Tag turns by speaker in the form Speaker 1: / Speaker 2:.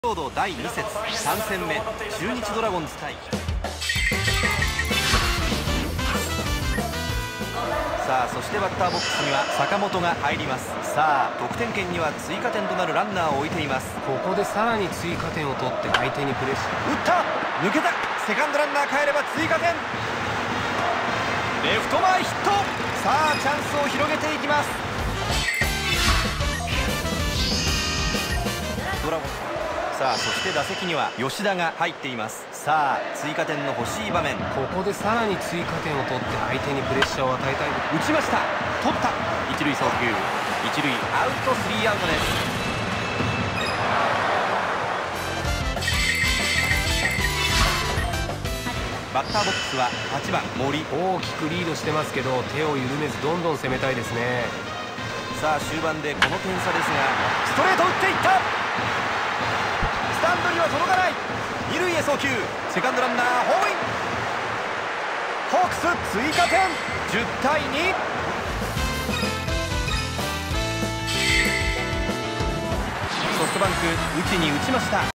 Speaker 1: ロード第2節3戦目、中日ドラゴンズ対さあ、そしてバッターボックスには坂本が入ります。さあ、得点圏には追加点となるランナーを置いています。
Speaker 2: ここでさらに追加点を取って相手にプレッシャー。
Speaker 1: 打った、抜けた、セカンドランナー帰れば追加点、レフト前ヒット。さあ、チャンスを広げていきます。ドラゴンズ、さあ、そして打席には吉田が入っています。さあ、追加点の欲しい場面。
Speaker 2: ここでさらに追加点を取って相手にプレッシャーを与えたい。
Speaker 1: 打ちました、取った、一塁送球、一塁アウト、スリーアウトです。バッターボックスは8番森。
Speaker 2: 大きくリードしてますけど手を緩めずどんどん攻めたいですね。
Speaker 1: さあ、終盤でこの点差ですが、ストレート打っていった、スタンドには届かない、二塁へ送球、セカンドランナーホームイン。ホークス追加点、10対2。ソフトバンク、内に打ちました。